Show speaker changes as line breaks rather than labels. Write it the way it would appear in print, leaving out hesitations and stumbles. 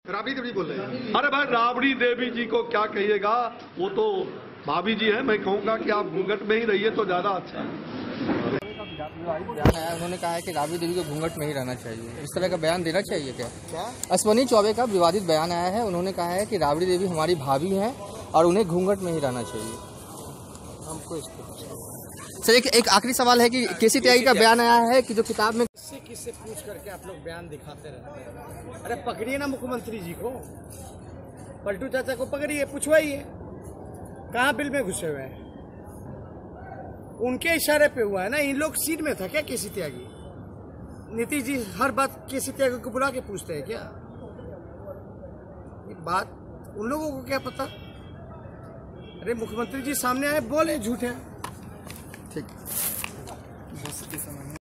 राबड़ी देवी बोल रहे हैं।
अरे भाई राबड़ी देवी जी को क्या कहिएगा, वो तो भाभी जी है। मैं कहूँगा कि आप घूंघट में ही रहिए तो ज्यादा अच्छा है।
बयान आया, उन्होंने कहा है कि राबड़ी देवी को घूंघट में ही रहना चाहिए। इस तरह का बयान देना चाहिए क्या? अश्विनी चौबे का विवादित बयान आया है। उन्होंने कहा है कि राबड़ी देवी हमारी भाभी हैं और उन्हें घूंघट में ही रहना चाहिए। हमको इसको सर एक आखिरी सवाल है कि केसी त्यागी का बयान आया है कि जो किताब में
किससे पूछ करके आप लोग बयान दिखाते रहते हैं। अरे पकड़िए ना मुख्यमंत्री जी को, पलटू चाचा को पकड़िए, पूछवाइए कहाँ बिल में घुसे हुए हैं। उनके इशारे पे हुआ है ना। इन लोग सीट में था क्या केसी त्यागी? नीतीश जी हर बात केसी त्यागी को बुला के पूछते हैं क्या? ये बात उन लोगों को क्या पता? अरे मुख्यमंत्री जी सामने आए, बोले झूठे।
ठीक